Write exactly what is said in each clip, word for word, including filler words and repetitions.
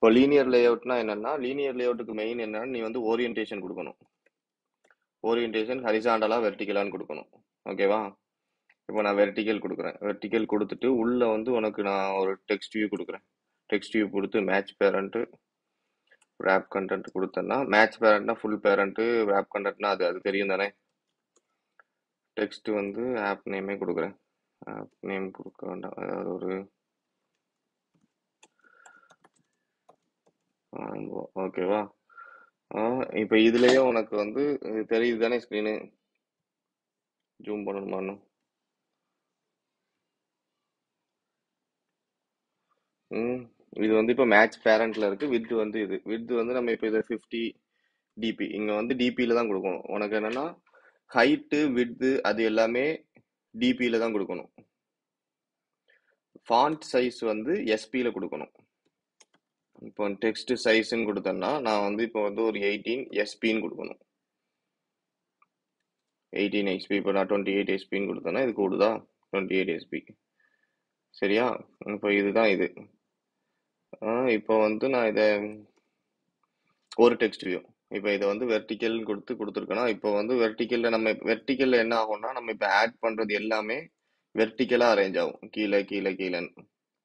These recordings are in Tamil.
இப்போ லீனியர் லேஅவுட்னா என்னன்னா, லீனியர் லேஅவுட்டுக்கு மெயின் என்னன்னா, நீ வந்து ஓரியன்டேஷன் குடுக்கணும். ஓரியன்டேஷன் ஹரிசாண்டலா, வெர்டிகலான்னு குடுக்கணும். ஓகேவா? இப்போ நான் வெர்டிகல் குடுக்குறேன். வெர்டிகல் குடுத்துட்டு, உள்ள வந்து உனக்கு நான் ஒரு டெக்ஸ்ட் வியூ குடுக்குறேன். டெக்ஸ்ட் வியூ குடுத்து மேட்ச் பேரண்ட், wrap content குடுத்தேன்னா, மேட்ச் பேரண்ட்னா ஃபுல் பேரண்ட், wrap contentனா அது அது தெரியும் தானே? டெக்ஸ்ட் வந்து ஆப் நேமே குடுக்குறேன். ஆப் நேம் குடுக்க வேண்டாம். அதாவது ஒரு ஓகேவா? இப்போ இதுலயே உனக்கு வந்து இது தெரியுது தானே ஸ்க்ரீனு? ஜூம் பண்ணணுமான்னு? ம் இது வந்து இப்போ மேட்ச் பேரண்ட்ல இருக்கு. வித் வந்து இது வித் வந்து நம்ம இப்போ இதை ஃபிஃப்டி டிபி இங்க வந்து டிபியில தான் கொடுக்கணும். உனக்கு என்னன்னா ஹைட்டு வித்து அது எல்லாமே டிபியில தான் கொடுக்கணும். ஃபாண்ட் சைஸ் வந்து எஸ்பியில கொடுக்கணும். இப்போ டெக்ஸ்ட் சைஸ்ன்னு கொடுத்தேன்னா நான் வந்து இப்போ வந்து ஒரு எயிட்டீன் எஸ்பின்னு கொடுக்கணும். எயிட்டீன் எஸ்பி இப்போ நான் டுவெண்ட்டி எயிட் எஸ்பின்னு கொடுத்தேன்னா இது கூடுதா? டுவெண்ட்டி எயிட் எஸ்பி சரியா? இப்போ இதுதான் இது. இப்போ வந்து நான் இதை ஒரு டெக்ஸ்ட் வியூ இப்போ இதை வந்து வெர்டிக்கல் கொடுத்து கொடுத்துருக்கோன்னா இப்போ வந்து வெர்டிக்கல்ல நம்ம வெர்டிக்கல்ல என்ன ஆகும்னா நம்ம இப்போ ஆட் பண்றது எல்லாமே வெர்டிக்கலா அரேஞ்ச் ஆகும். கீழே கீழே கீழேன்னு.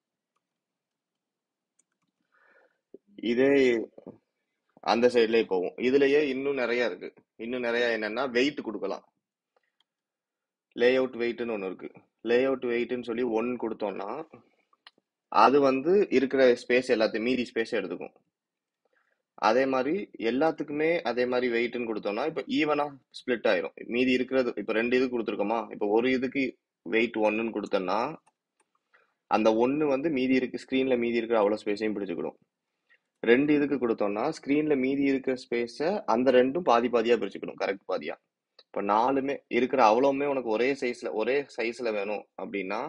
இதே அந்த சைட்லயே போகும். இதுலயே இன்னும் நிறைய இருக்கு. இன்னும் நிறைய என்னன்னா வெயிட் கொடுக்கலாம். லே அவுட் வெயிட்னு ஒன்று இருக்கு. லே அவுட் வெயிட்னு சொல்லி ஒன் கொடுத்தோம்னா அது வந்து இருக்கிற ஸ்பேஸ் எல்லாத்தையும் மீதி ஸ்பேஸ் எடுத்துக்கும். அதே மாதிரி எல்லாத்துக்குமே அதே மாதிரி வெயிட்னு கொடுத்தோம்னா இப்போ ஈவனா ஸ்பிளிட் ஆயிரும். மீதி இருக்கிறது இப்போ ரெண்டு இது கொடுத்துருக்கோமா, இப்போ ஒரு இதுக்கு வெயிட் ஒன்னுன்னு கொடுத்தோம்னா அந்த ஒன்னு வந்து மீதி இருக்கு ஸ்கிரீன்ல மீதி இருக்கிற அவ்வளவு ஸ்பேஸையும் பிடிச்சுக்கிடும். ரெண்டு இதுக்கு கொடுத்தோம்னா ஸ்கிரீன்ல மீதி இருக்கிற ஸ்பேஸ அந்த ரெண்டும் பாதி பாதியா பிரிச்சுக்கணும், கரெக்ட் பாதியா. இப்ப நாலுமே இருக்கிற அவ்வளவுமே உனக்கு ஒரே சைஸ்ல ஒரே சைஸ்ல வேணும் அப்படின்னா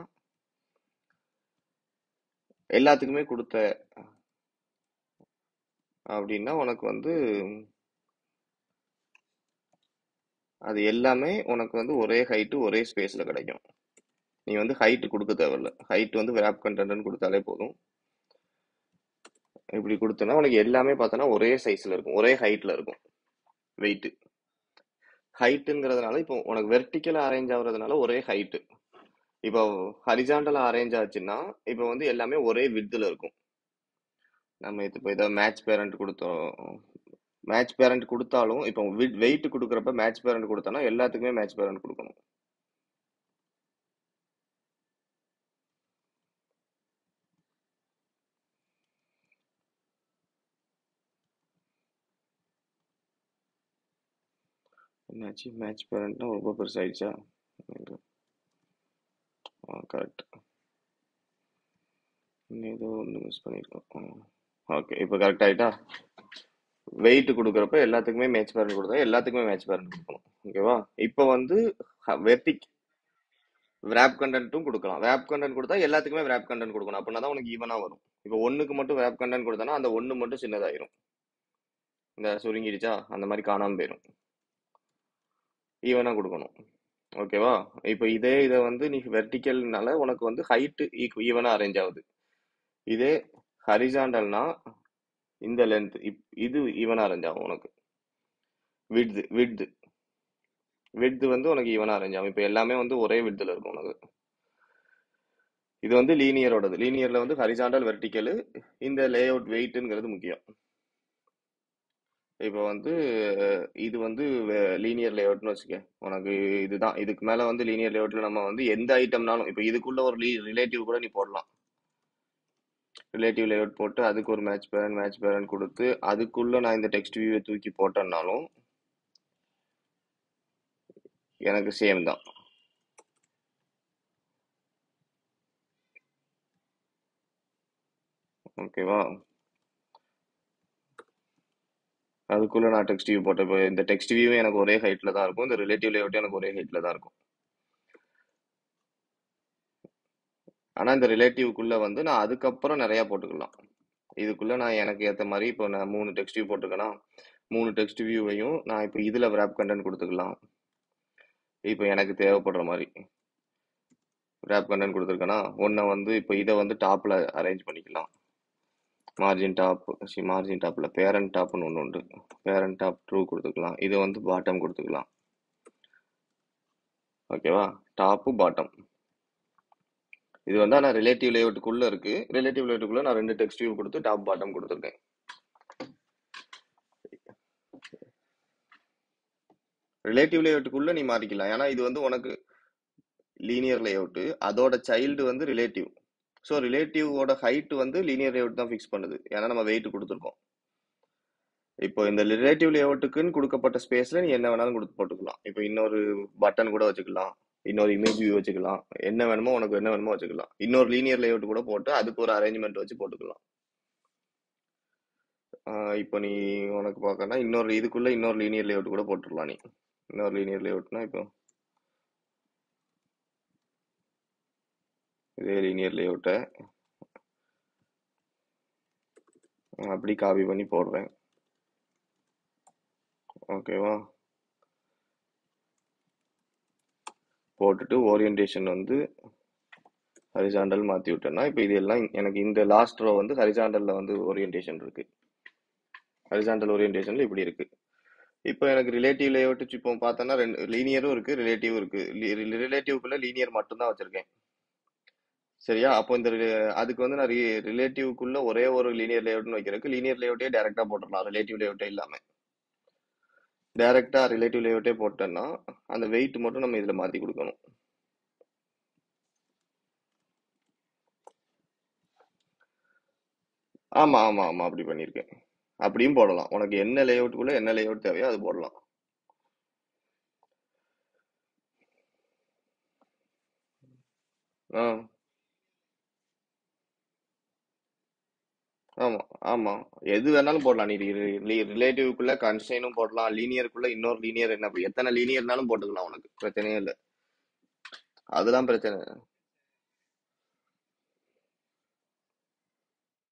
எல்லாத்துக்குமே கொடுத்த அப்படின்னா உனக்கு வந்து அது எல்லாமே உனக்கு வந்து ஒரே ஹைட்டு ஒரே ஸ்பேஸ்ல கிடைக்கும். நீ வந்து ஹைட் கொடுக்க தேவையில்ல. ஹைட் வந்து wrap content கொடுத்தாலே போதும். இப்படி கொடுத்தனா உனக்கு எல்லாமே பார்த்தோன்னா ஒரே சைஸ்ல இருக்கும், ஒரே ஹைட்ல இருக்கும். வெயிட் ஹைட்டுங்கிறதுனால இப்போ உனக்கு வெர்டிக்கலா அரேஞ்ச் ஆகுறதுனால ஒரே ஹைட்டு. இப்போ ஹரிசாண்டலா அரேஞ்ச் ஆச்சுன்னா இப்போ வந்து எல்லாமே ஒரே விட்ல இருக்கும். நம்ம இப்போ இதை மேட்ச் பேரண்ட் கொடுத்தோம். மேட்ச் பேரண்ட் கொடுத்தாலும் இப்போ வெயிட் கொடுக்குறப்ப மேட்ச் பேரண்ட் கொடுத்தோம்னா எல்லாத்துக்குமே மேட்ச் பேரண்ட் கொடுக்கணும். என்னாச்சு? மேட்ச் பேரண்ட்னா ரொம்ப பெருசாயிடுச்சா? கரெக்ட். ஏதோ ஒன்று மிஸ் பண்ணியிருக்கோம். ஓகே, இப்போ கரெக்ட் ஆயிட்டா? வெயிட் கொடுக்குறப்ப எல்லாத்துக்குமே மேட்ச் பேரண்ட் கொடுத்தா எல்லாத்துக்குமே மேட்ச் பேரண்ட் கொடுக்கணும். ஓகேவா? இப்போ வந்து வெர்டிக் wrap content-ம் கொடுக்கலாம். wrap content கொடுத்தா எல்லாத்துக்குமே wrap content கொடுக்கணும். அப்படின்னா தான் உனக்கு ஈவனா வரும். இப்போ ஒண்ணுக்கு மட்டும் wrap content கொடுத்தனா அந்த ஒண்ணு மட்டும் சின்னதாயிரும். இந்த சுருங்கிடுச்சா அந்த மாதிரி காணாம போயிடும். ஈவனா கொடுக்கணும். ஓகேவா? இப்போ இதே இதை வந்து நீ வெர்டிக்கல்னால உனக்கு வந்து ஹைட் ஈவனா அரேஞ்ச் ஆகுது. இதே ஹரிசாண்டல்னா இந்த லென்த் இது ஈவனா அரேஞ்ச் ஆகும் உனக்கு. விட்த் விட்த் விட்த் வந்து உனக்கு ஈவனா அரேஞ்ச் ஆகும். இப்போ எல்லாமே வந்து ஒரே விட்த்ல இருக்கும் உனக்கு. இது வந்து லீனியரோடது. லீனியர்ல வந்து ஹரிசாண்டல் வெர்டிக்கல், இந்த லே அவுட் வெயிட்ங்கிறது முக்கியம். இப்போ வந்து இது வந்து லீனியர் லேஅவுட்னு வச்சுக்க. உனக்கு இதுதான். இதுக்கு மேல வந்து லீனியர் லேஅவுட்ல நம்ம வந்து எந்த ஐட்டம்னாலும் இப்போ இதுக்குள்ள ஒரு ரிலேட்டிவ் கூட நீ போடலாம். ரிலேட்டிவ் லேஅவுட் போட்டு அதுக்கு ஒரு மேட்ச் பேரண்ட் மேட்ச் பேரண்ட் கொடுத்து அதுக்குள்ள நான் இந்த டெக்ஸ்ட் வியூவை தூக்கி போட்டேன்னாலும் எனக்கு சேம் தான். ஓகேவா? அதுக்குள்ள நான் டெக்ஸ்ட் வியூ போட்டேன். இப்போ இந்த டெக்ஸ்ட் வியூ எனக்கு ஒரே ஹைட்ல தான் இருக்கும், இந்த ரிலேட்டிவ் லேஅவுட் எனக்கு ஒரே ஹைட்ல தான் இருக்கும். ஆனா இந்த ரிலேட்டிவ்க்குள்ள வந்து நான் அதுக்கப்புறம் நிறைய போட்டுக்கலாம். இதுக்குள்ள நான் எனக்கு ஏற்ற மாதிரி இப்போ நான் மூணு டெக்ஸ்ட் வியூ போட்டிருக்கேன்னா மூணு டெக்ஸ்ட் வியூவையும் நான் இப்போ இதுல wrap content கொடுத்துக்கலாம். இப்போ எனக்கு தேவைப்படுற மாதிரி wrap content கொடுத்துருக்கேன்னா ஒன்றை வந்து இப்போ இதை வந்து டாப்ல அரேஞ்ச் பண்ணிக்கலாம். மார்ஜின் டாப் சி மார்ஜின் டாப்ல பேரண்ட் டாப்னு ஒன்று உண்டு. பேரண்ட் டாப் ட்ரூ கொடுத்துக்கலாம். இது வந்து பாட்டம் கொடுத்துக்கலாம். ஓகேவா? Top bottom. இது வந்து ஆனால் ரிலேட்டிவ் லேஅவுட்டுக்குள்ள இருக்கு. ரிலேட்டிவ் லேஅவுட்டுக்குள்ள நான் ரெண்டு டெக்ஸ்ட் வியூ கொடுத்து டாப் பாட்டம் கொடுத்துருக்கேன். ரிலேட்டிவ் லேஅவுட்டுக்குள்ள நீ மாத்திக்கலாம். ஏன்னா இது வந்து உனக்கு லீனியர் லேஅவுட், அதோட சைல்டு வந்து ரிலேட்டிவ். ஸோ ரிலேட்டிவோட ஹைட் வந்து லீனியர் லேஅவுட் தான் ஃபிக்ஸ் பண்ணுது. ஏன்னா நம்ம வெயிட் கொடுத்துருக்கோம். இப்போ இந்த ரிலேட்டிவ் லேஅவுட்டுக்குன்னு கொடுக்கப்பட்ட ஸ்பேஸ்ல நீ என்ன வேணாலும் கொடுத்து போட்டுக்கலாம். இப்போ இன்னொரு பட்டன் கூட வச்சுக்கலாம், இன்னொரு இமேஜ் வியூ வச்சுக்கலாம், என்ன வேணுமோ உனக்கு என்ன வேணுமோ வச்சுக்கலாம். இன்னொரு லீனியர் லேஅவுட் கூட போட்டு அதுக்கு ஒரு அரேஞ்ச்மெண்ட் வச்சு போட்டுக்கலாம். ஆஹ் இப்போ நீ உனக்கு பார்க்கனா இன்னொரு இதுக்குள்ள இன்னொரு லீனியர் லேஅவுட் கூட போட்டுடலாம். நீ இன்னொரு லீனியர் லேஅவுட்னா இப்போ இதே லீனியர் லேஅவுட்டை அப்படி காப்பி பண்ணி போடுறேன். ஓகேவா? போட்டுட்டு ஓரியன்டேஷன் வந்து ஹரிசாண்டல் மாற்றி விட்டேன்னா இப்போ இது எல்லாம் எனக்கு இந்த லாஸ்ட் ரோ வந்து ஹரிசாண்டலில் வந்து ஓரியன்டேஷன் இருக்கு. ஹரிசாண்டல் ஓரியன்டேஷன்ல இப்படி இருக்கு. இப்போ எனக்கு ரிலேட்டிவ் லேஅவுட் இப்போ பார்த்தோன்னா ரெண்டு லீனியரும் இருக்கு, ரிலேட்டிவும் இருக்கு. ரிலேட்டிவ்க்குள்ள லீனியர் மட்டும்தான் வச்சிருக்கேன். சரியா? அப்போ இந்த ரி- அதுக்கு வந்து நான் ரிலேட்டிவ்க்குள்ள ஒரே ஒரு லீனியர் லேஅவுட்னு வைக்கிறதுக்கு லீனியர் லேஅவுட்டே டைரக்டா போட்டுடலாம். ரிலேட்டிவ் லேஅவுட்டே இல்லாம டைரக்டா ரிலேட்டிவ் லேஅவுட்டே போட்டோம்னா அந்த வெயிட் மட்டும் நம்ம இதுல மாத்தி கொடுக்கணும். ஆமா ஆமா ஆமா அப்படி பண்ணியிருக்கேன். அப்படியும் போடலாம். உனக்கு என்ன லேஅவுட்டுக்குள்ள என்ன லேஅவுட் தேவையோ அது போடலாம். ஆ ஆமா ஆமா எது வேணாலும் போடலாம். நீ ரிலேட்டிவ்க்குள்ள கன்ஸ்ட்ரெயினும் போடலாம், லீனியருக்குள்ள இன்னொரு லீனியர் என்ன எத்தனை லீனியர்னாலும் போட்டுக்கலாம். உனக்கு பிரச்சனையே இல்லை. அதெல்லாம் பிரச்சனை